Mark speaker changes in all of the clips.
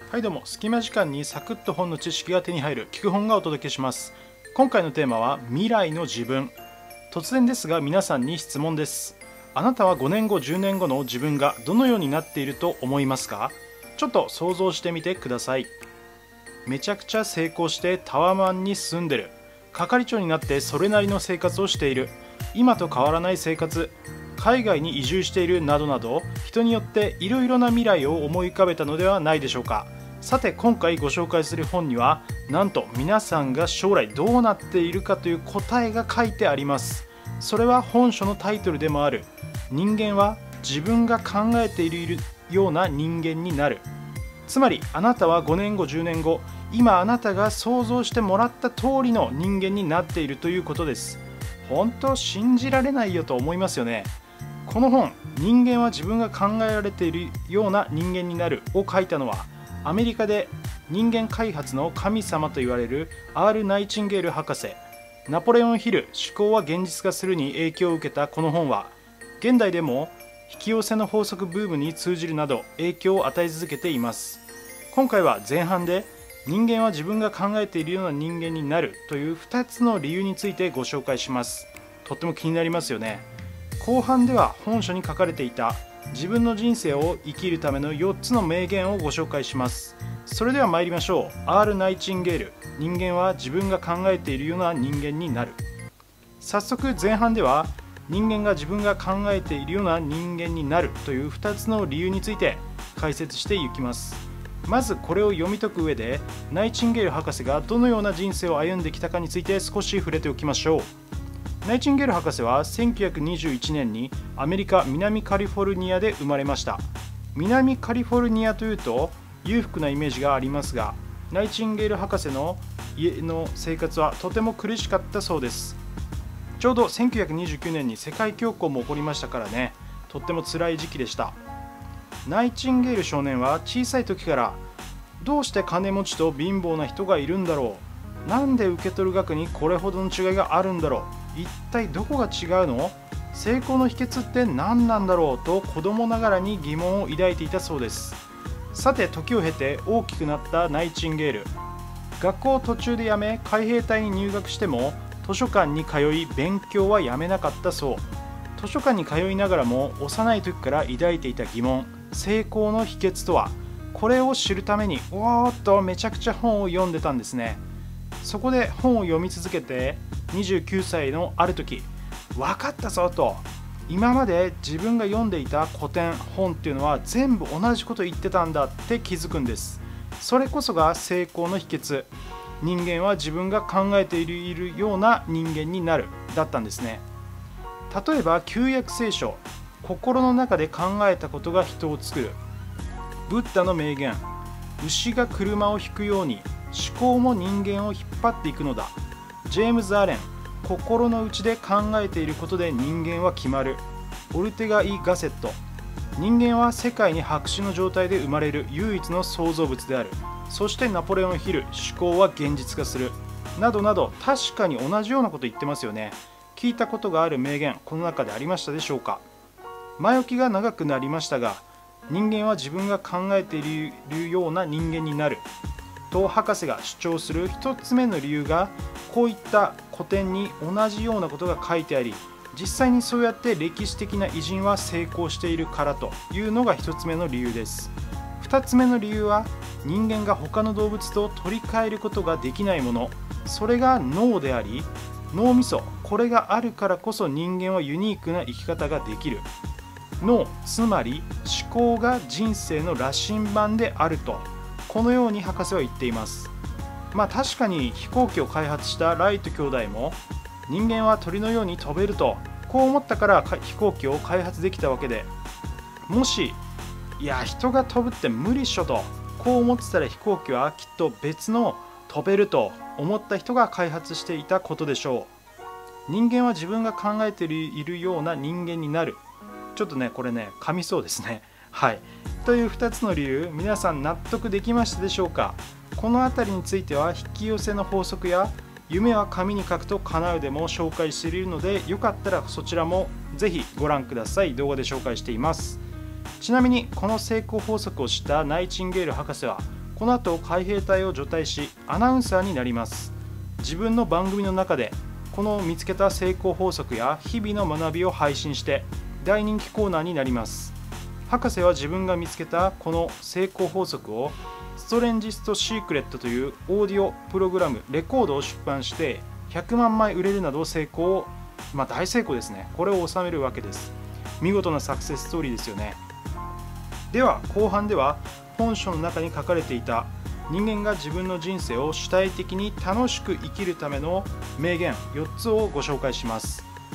Speaker 1: はいどうも、隙間時間にサクッと本の知識が手に入る聞く本がお届けします。今回のテーマは未来の自分。突然ですが皆さんに質問です。あなたは5年後10年後の自分がどのようになっていると思いますか？ちょっと想像してみてください。めちゃくちゃ成功してタワマンに住んでる、係長になってそれなりの生活をしている、今と変わらない生活、海外に移住しているなどなど、人によっていろいろな未来を思い浮かべたのではないでしょうか。さて今回ご紹介する本には、なんと皆さんが将来どうなっているかという答えが書いてあります。それは本書のタイトルでもある、人間は自分が考えているような人間になる。つまりあなたは5年後10年後、今あなたが想像してもらった通りの人間になっているということです。本当信じられないよと思いますよね。この本、人間は自分が考えられているような人間になるを書いたのは、アメリカで人間開発の神様と言われる R. ナイチンゲール博士。ナポレオンヒル、思考は現実化するに影響を受けたこの本は、現代でも引き寄せの法則ブームに通じるなど影響を与え続けています。今回は前半で、人間は自分が考えているような人間になるという2つの理由についてご紹介します。とっても気になりますよね。後半では本書に書かれていた自分の人生を生きるための4つの名言をご紹介します。それでは参りましょう。 R. ナイチンゲール、人間は自分が考えているような人間になる。早速前半では、人間が自分が考えているような人間になるという2つの理由について解説していきます。まずこれを読み解く上で、ナイチンゲール博士がどのような人生を歩んできたかについて少し触れておきましょう。ナイチンゲール博士は1921年にアメリカ南カリフォルニアで生まれました。南カリフォルニアというと裕福なイメージがありますが、ナイチンゲール博士の家の生活はとても苦しかったそうです。ちょうど1929年に世界恐慌も起こりましたからね、とっても辛い時期でした。ナイチンゲール少年は小さい時から、どうして金持ちと貧乏な人がいるんだろう、なんで受け取る額にこれほどの違いがあるんだろう、一体どこが違うの、成功の秘訣って何なんだろうと子供ながらに疑問を抱いていたそうです。さて時を経て大きくなったナイチンゲール、学校を途中で辞め海兵隊に入学しても図書館に通い勉強はやめなかったそう。図書館に通いながらも幼い時から抱いていた疑問、成功の秘訣とは、これを知るためにめちゃくちゃ本を読んでたんですね。そこで本を読み続けて29歳のある時、分かったぞと、今まで自分が読んでいた古典本っていうのは全部同じこと言ってたんだって気づくんです。それこそが成功の秘訣、人間は自分が考えているような人間になるだったんですね。例えば旧約聖書、心の中で考えたことが人を作る。ブッダの名言、牛が車を引くように思考も人間を引っ張っていくのだ。ジェームズ・アレン、心の内で考えていることで人間は決まる。オルテガ・イ・ガセット、人間は世界に白紙の状態で生まれる唯一の創造物である。そしてナポレオン・ヒル、思考は現実化する。などなど、確かに同じようなこと言ってますよね。聞いたことがある名言、この中でありましたでしょうか。前置きが長くなりましたが、人間は自分が考えているような人間になると博士が主張する一つ目の理由が、こういった古典に同じようなことが書いてあり、実際にそうやって歴史的な偉人は成功しているからというのが一つ目の理由です。二つ目の理由は、人間が他の動物と取り替えることができないもの、それが脳であり、脳みそ、これがあるからこそ人間はユニークな生き方ができる。脳、つまり思考が人生の羅針盤であると、このように博士は言っています。確かに飛行機を開発したライト兄弟も、人間は鳥のように飛べるとこう思ったから飛行機を開発できたわけで、もし人が飛ぶって無理っしょとこう思ってたら、飛行機はきっと別の飛べると思った人が開発していたことでしょう。人間は自分が考えているような人間になる。ちょっとねこれね噛みそうですね。はい、という2つの理由、皆さん納得できましたでしょうか。この辺りについては引き寄せの法則や夢は紙に書くと叶うでも紹介しているので、よかったらそちらもぜひご覧ください。動画で紹介しています。ちなみにこの成功法則を知ったナイチンゲール博士はこの後海兵隊を除隊しアナウンサーになります。自分の番組の中でこの見つけた成功法則や日々の学びを配信して大人気コーナーになります。博士は自分が見つけたこの成功法則をストレンジストシークレットというオーディオプログラムレコードを出版して100万枚売れるなど成功を、大成功ですね。これを収めるわけです。見事なサクセスストーリーですよね。では後半では本書の中に書かれていた人間が自分の人生を主体的に楽しく生きるための名言4つをご紹介します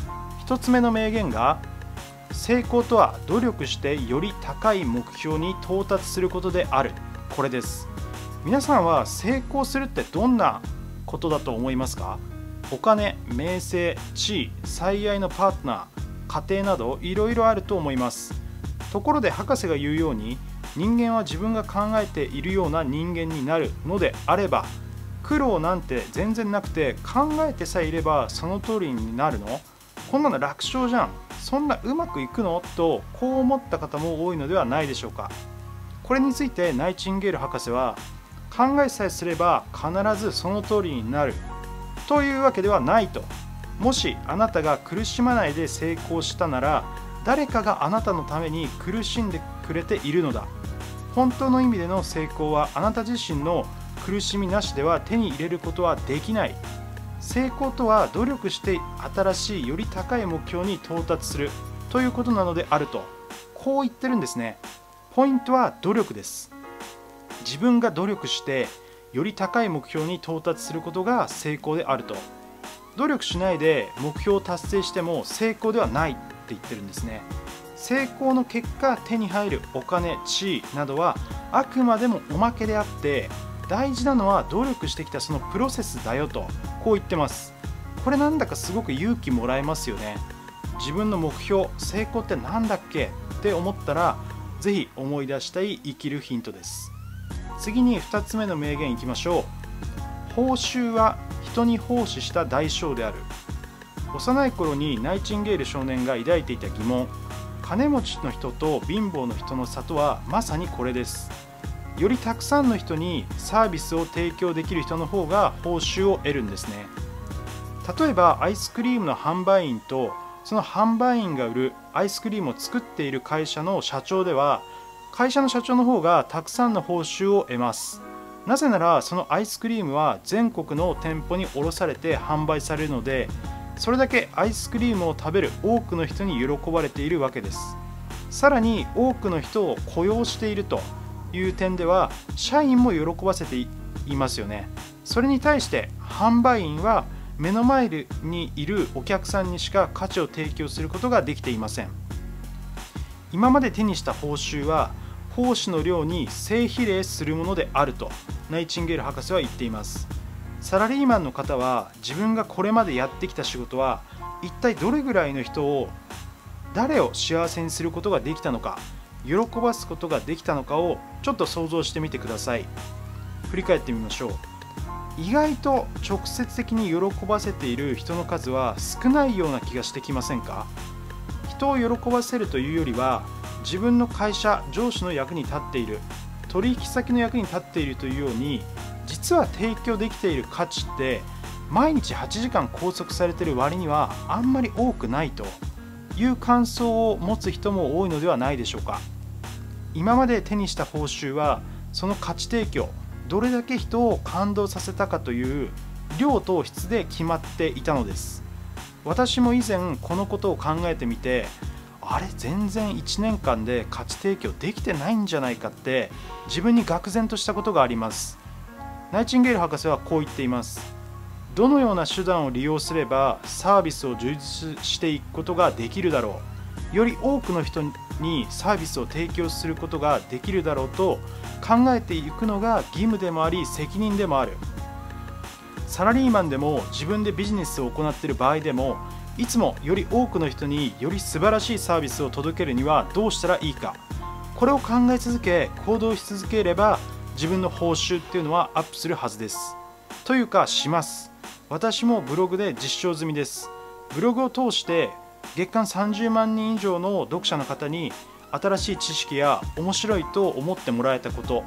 Speaker 1: 。1つ目の名言が、成功とは努力してより高い目標に到達することである。これです。皆さんは成功するってどんなことだと思いますか？お金、名声、地位、最愛のパートナー、家庭などいろいろあると思います。ところで博士が言うように、人間は自分が考えているような人間になるのであれば、苦労なんて全然なくて考えてさえいればその通りになるの？こんなの楽勝じゃん。そんなうまくいくの？とこう思った方も多いのではないでしょうか。これについてナイチンゲール博士は、考えさえすれば必ずその通りになるというわけではないと。もしあなたが苦しまないで成功したなら、誰かがあなたのために苦しんでくれているのだ。本当の意味での成功はあなた自身の苦しみなしでは手に入れることはできない。成功とは努力して新しいより高い目標に到達するということなのであると、こう言ってるんですね。ポイントは努力です。自分が努力してより高い目標に到達することが成功であると。努力しないで目標を達成しても成功ではないって言ってるんですね。成功の結果手に入るお金、地位などはあくまでもおまけであって、大事なのは努力してきたそのプロセスだよと、こう言ってます。これなんだかすごく勇気もらえますよね。自分の目標、成功ってなんだっけって思ったら、ぜひ思い出したい生きるヒントです。次に2つ目の名言いきましょう。報酬は人に奉仕した代償である。幼い頃にナイチンゲール少年が抱いていた疑問、金持ちの人と貧乏の人の差とはまさにこれです。よりたくさんの人にサービスを提供できる人の方が報酬を得るんですね。例えばアイスクリームの販売員とその販売員が売るアイスクリームを作っている会社の社長では、会社の社長の方がたくさんの報酬を得ます。なぜならそのアイスクリームは全国の店舗に卸されて販売されるので、それだけアイスクリームを食べる多くの人に喜ばれているわけです。さらに多くの人を雇用しているという点では社員も喜ばせていますよね。それに対して販売員は目の前にいるお客さんにしか価値を提供することができていません。今まで手にした報酬は奉仕の量に正比例するものであるとナイチンゲール博士は言っています。サラリーマンの方は自分がこれまでやってきた仕事は一体どれぐらいの人を、誰を幸せにすることができたのか、喜ばすことができたのかをちょっと想像してみてください。振り返ってみましょう。意外と直接的に喜ばせている人の数は少ないような気がしてきませんか？人を喜ばせるというよりは、自分の会社、上司の役に立っている、取引先の役に立っているというように、実は提供できている価値って毎日8時間拘束されている割にはあんまり多くないという感想を持つ人も多いのではないでしょうか。今まで手にした報酬はその価値提供、どれだけ人を感動させたかという量と質で決まっていたのです。私も以前このことを考えてみて、あれ全然1年間で価値提供できてないんじゃないかって自分に愕然としたことがあります。ナイチンゲール博士はこう言っています。どのような手段を利用すればサービスを充実していくことができるだろう、より多くの人にサービスを提供することができるだろうと考えていくのが義務でもあり責任でもある。サラリーマンでも自分でビジネスを行っている場合でも、いつもより多くの人により素晴らしいサービスを届けるにはどうしたらいいか、これを考え続け行動し続ければ自分の報酬っていうのはアップするはずです。というかします。私もブログで実証済みです。ブログを通して月間30万人以上の読者の方に新しい知識や面白いと思ってもらえたこと、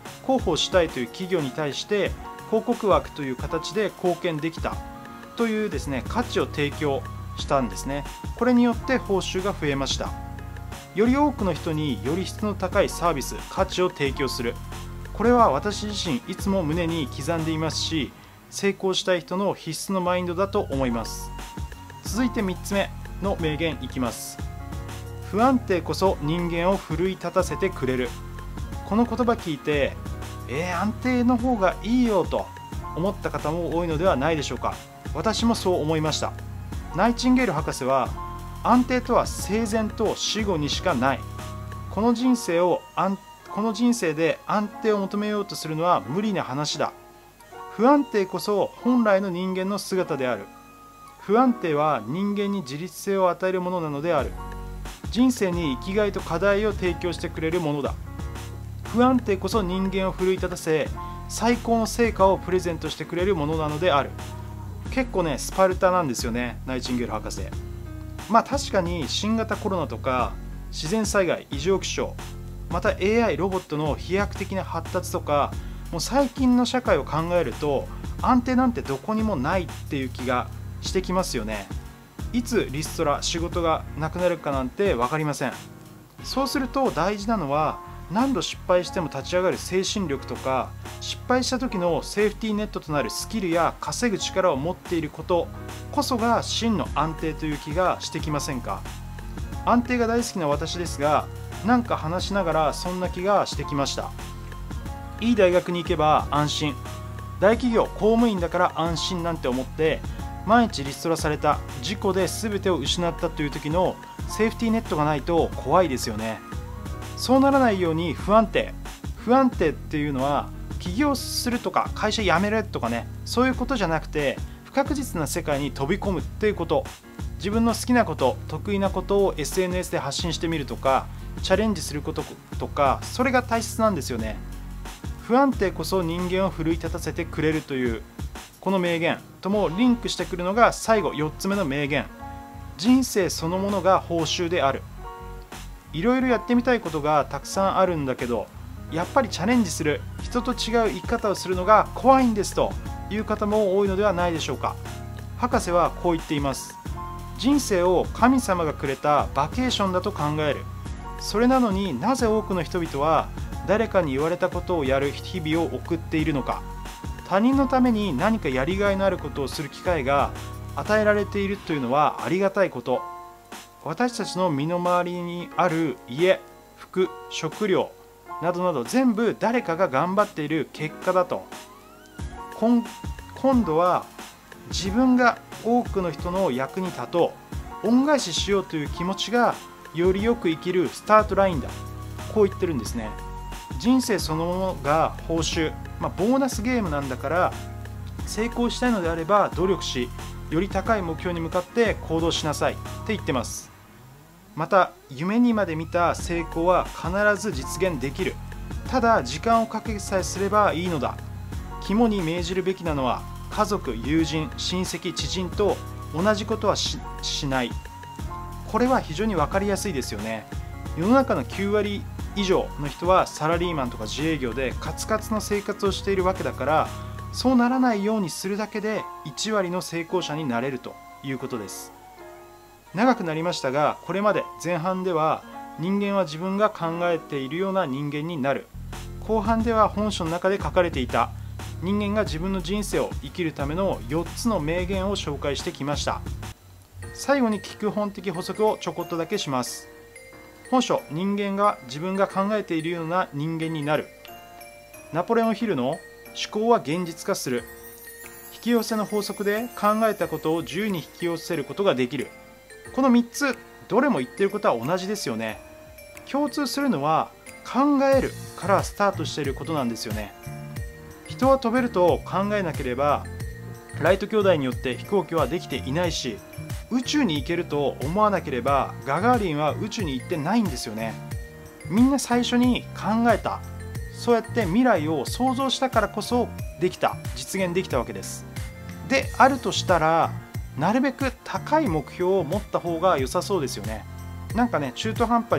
Speaker 1: 広報したいという企業に対して広告枠という形で貢献できたというですね、価値を提供したんですね。これによって報酬が増えました。より多くの人により質の高いサービス、価値を提供する。これは私自身いつも胸に刻んでいますし、成功したい人の必須のマインドだと思います。続いて3つ目の名言いきます。不安定こそ人間を奮い立たせてくれる。この言葉聞いて、安定の方がいいよと思った方も多いのではないでしょうか。私もそう思いました。ナイチンゲール博士は、安定とは生前と死後にしかない。この人生で安定を求めようとするのは無理な話だ。不安定こそ本来の人間の姿である。不安定は人間に自立性を与えるものなのである。人生に生きがいと課題を提供してくれるものだ。不安定こそ人間を奮い立たせ、最高の成果をプレゼントしてくれるものなのである。結構ね、スパルタなんですよね、ナイチンゲール博士。確かに新型コロナとか自然災害、異常気象、また AI ロボットの飛躍的な発達とか、もう最近の社会を考えると安定なんてどこにもないっていう気がしてきますよね。いつリストラ、仕事がなくなるかなんて分かりません。そうすると大事なのは、何度失敗しても立ち上がる精神力とか、失敗した時のセーフティーネットとなるスキルや稼ぐ力を持っていることこそが真の安定という気がしてきませんか。安定が大好きな私ですが、なんか話しながらそんな気がしてきました。いい大学に行けば安心、大企業公務員だから安心なんて思って毎日リストラされた、事故で全てを失ったという時のセーフティーネットがないと怖いですよね。そうならないように不安定っていうのは起業するとか会社辞めるとかね、そういうことじゃなくて、不確実な世界に飛び込むっていうこと、自分の好きなこと、得意なことを SNS で発信してみるとか、チャレンジすることとか、それが大切なんですよね。不安定こそ人間を奮い立たせてくれるというこの名言ともリンクしてくるのが最後4つ目の名言。人生そのものが報酬である。いろいろやってみたいことがたくさんあるんだけど、やっぱりチャレンジする、人と違う生き方をするのが怖いんですという方も多いのではないでしょうか。博士はこう言っています。人生を神様がくれたバケーションだと考える。それなのになぜ多くの人々は誰かに言われたことをやる日々を送っているのか。他人のために何かやりがいのあることをする機会が与えられているというのはありがたいこと。私たちの身の回りにある家、服、食料などなど全部誰かが頑張っている結果だと。今度は自分が多くの人の役に立とう、恩返ししようという気持ちがよりよく生きるスタートラインだ、こう言ってるんですね。人生そのものが報酬、ボーナスゲームなんだから、成功したいのであれば努力し、より高い目標に向かって行動しなさいって言ってます。また、夢にまで見た成功は必ず実現できる。ただ時間をかけさえすればいいのだ。肝に銘じるべきなのは、家族、友人、親戚、知人と同じことは しない。これは非常に分かりやすいですよね。世の中の9割以上の人はサラリーマンとか自営業でカツカツの生活をしているわけだから、そうならないようにするだけで1割の成功者になれるということです。長くなりましたが、これまで前半では人間は自分が考えているような人間になる、後半では本書の中で書かれていた人間が自分の人生を生きるための4つの名言を紹介してきました。最後に聞く本的補足をちょこっとだけします。本書、人間が自分が考えているような人間になる。ナポレオンヒルの思考は現実化する。引き寄せの法則で考えたことを自由に引き寄せることができる。この3つ、どれも言っていることは同じですよね。共通するのは考えるからスタートしていることなんですよね。人は飛べると考えなければ、ライト兄弟によって飛行機はできていないし、宇宙に行けると思わなければガガーリンは宇宙に行ってないんですよね。みんな最初に考えた、そうやって未来を想像したからこそできた、実現できたわけです。であるとしたら、なるべく高い目標を持った方が良さそうですよね。なんかね、中途半端に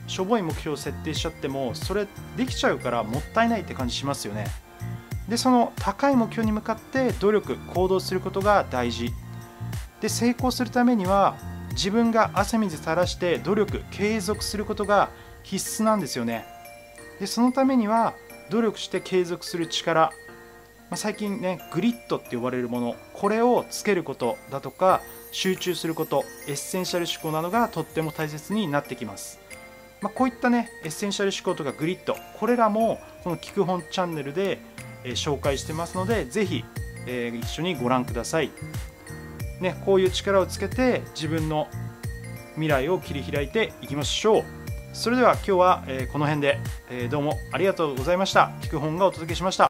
Speaker 1: しょぼい目標を設定しちゃってもそれできちゃうからもったいないって感じしますよね。でその高い目標に向かって努力行動することが大事で、成功するためには自分が汗水垂らして努力継続することが必須なんですよね。でそのためには努力して継続する力、最近ねグリッドって呼ばれるもの、これをつけることだとか集中すること、エッセンシャル思考などがとっても大切になってきます。こういったねエッセンシャル思考とかグリッド、これらもこの聞く本チャンネルで紹介してますので、ぜひ一緒にご覧ください。ね、こういう力をつけて自分の未来を切り開いていきましょう。それでは今日はこの辺でどうもありがとうございました。聞く本がお届けしました。